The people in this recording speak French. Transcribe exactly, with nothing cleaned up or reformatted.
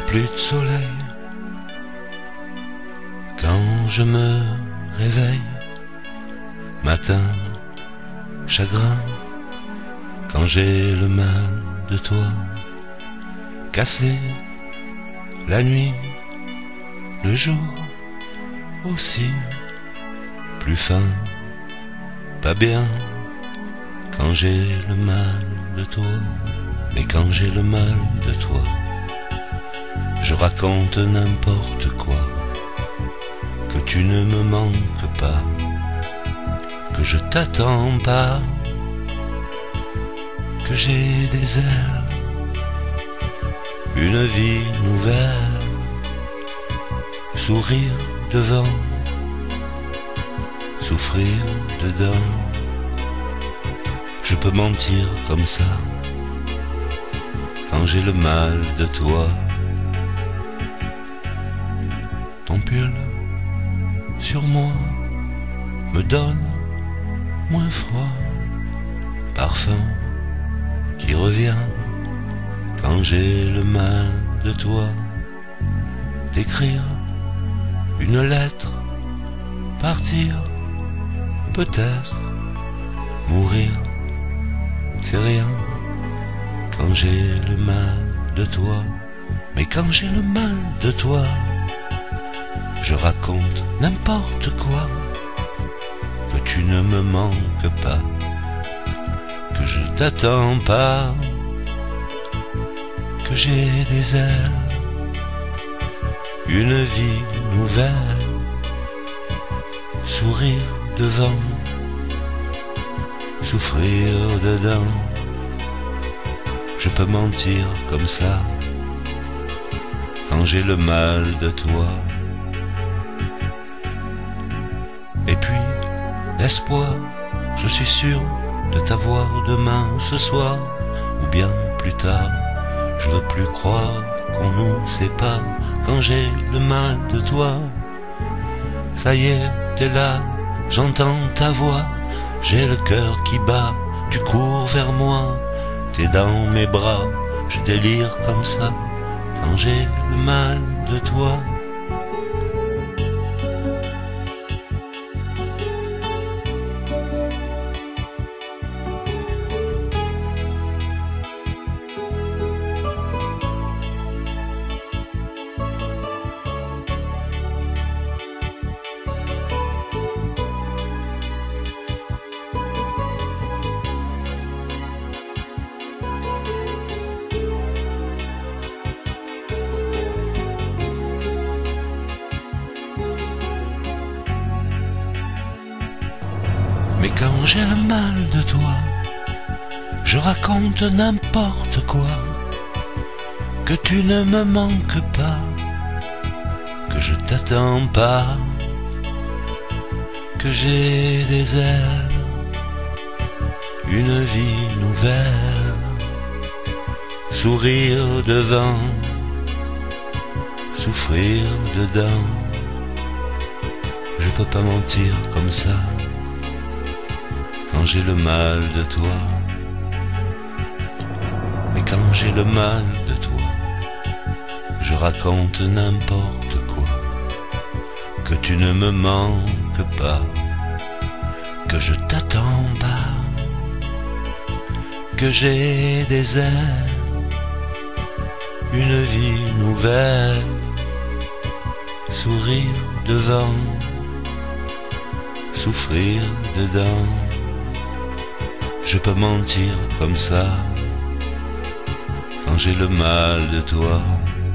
plus de soleil quand je me réveille. Matin, chagrin, quand j'ai le mal de toi. Cassé, la nuit, le jour aussi. Plus fin, pas bien, quand j'ai le mal de toi. Mais quand j'ai le mal de toi, je raconte n'importe quoi. Que tu ne me manques pas, que je t'attends pas, que j'ai des ailes, une vie nouvelle, sourire devant, souffrir dedans. Je peux mentir comme ça quand j'ai le mal de toi. Ton pull sur moi me donne moins froid, parfum qui revient quand j'ai le mal de toi. D'écrire une lettre, partir, peut-être mourir, c'est rien quand j'ai le mal de toi. Mais quand j'ai le mal de toi, je raconte n'importe quoi. Que tu ne me manques pas, que je t'attends pas, que j'ai des ailes, une vie nouvelle, sourire devant, souffrir dedans. Je peux mentir comme ça quand j'ai le mal de toi. Et puis l'espoir, je suis sûr de t'avoir demain, ce soir ou bien plus tard. Je veux plus croire qu'on nous sépare quand j'ai le mal de toi. Ça y est, t'es là, j'entends ta voix, j'ai le cœur qui bat, tu cours vers moi, t'es dans mes bras, je délire comme ça quand j'ai le mal de toi. Mais quand j'ai le mal de toi, je raconte n'importe quoi. Que tu ne me manques pas, que je t'attends pas, que j'ai des ailes, une vie nouvelle, sourire devant, souffrir dedans. Je peux pas mentir comme ça quand j'ai le mal de toi. Mais quand j'ai le mal de toi, je raconte n'importe quoi. Que tu ne me manques pas, que je t'attends pas, que j'ai des ailes, une vie nouvelle, sourire devant, souffrir dedans. Je peux mentir comme ça quand j'ai le mal de toi.